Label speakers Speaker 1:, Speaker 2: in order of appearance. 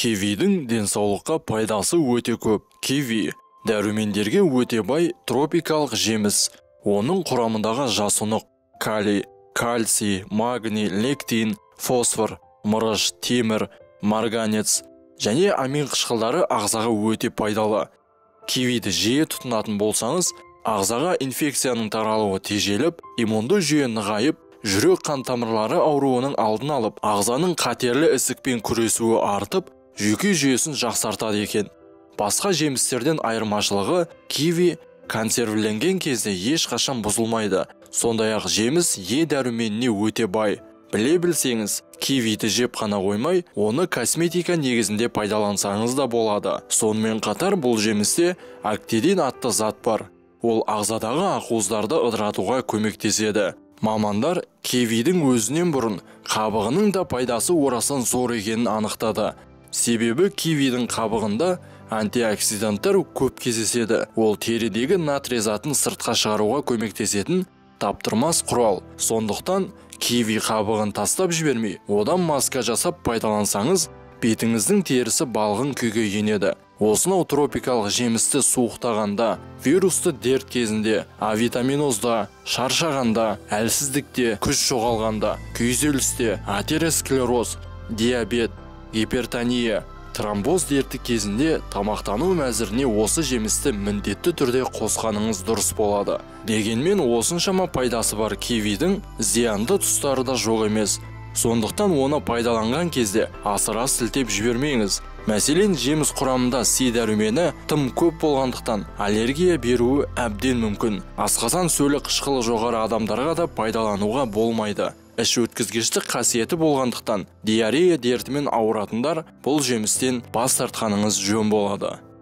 Speaker 1: Кивидің денсаулыққа пайдасы өте көп. Киви дәрумендерге өте бай тропикалық жеміс. Оның құрамындағы жасұнық, калий, кальций, магний, лектин, фосфор, мырыш, темір, марганец және амин қышқылдары ағзаға өте пайдалы. Кивиді жиі тұтынатын болсаңыз, ағзаға инфекцияның таралуы тежеліп, иммунды жүйе нығайып, жүрек қан тамырлары ауруының алдын алып, ағзаның қатерлі ісікпен күресуі артып, жүйке жүйесін жақсартады екен. Басқа жемістерден айырмашылығы, киви консервіленген кезде ешқашан бұзылмайды. Сондай-ақ жеміс дәруменіне өте бай. Біле білсеңіз, кивиді жеп қана қоймай, оны косметика негізінде пайдалансаңыз да болады. Сонымен қатар бұл жемісте актидин атты зат бар. Ол ағзадағы ақуыздарды ыдыратуға көмектеседі. Мамандар кивидің өзінен бұрын қабығының да пайдасы орасан зор екенін анықтады. Себебі кивидің қабығында антиоксиданттар көп кездеседі. Ол терідегі натрий затын сыртқа шығаруға көмектесетін таптырмас құрал. Сондықтан киви қабығын тастап жібермей, одан маска жасап пайдалансаңыз, бетіңіздің терісі балғын күйге енеді. Осынау тропикалық жемісті суықтағанда, вирусты дерт кезінде, авитаминозда, шаршағанда, әлсіздікте, күш жоғалғанда, күйзелісте, атеросклероз, диабет, гипертония, тромбоз дерті кезінде тамақтану мәзіріне осы жемісті міндетті түрде қосқаныңыз дұрыс болады. Дегенмен осыншама пайдасы бар кивидің зиянды тұстары да жоқ емес. Сондықтан оны пайдаланған кезде асыра сілтеп жібермеңіз. Мәселен, жеміс құрамында С дәрумені тым көп болғандықтан аллергия беруі әбден мүмкін. Асқазан сөлі қышқылы жоғары адамдарға да пайдалануға болмайды. Іш өткізгіштік қасиеті болғандықтан диарея дертімен ауыратындар бұл жемістен бас тартқаныңыз жөн болады.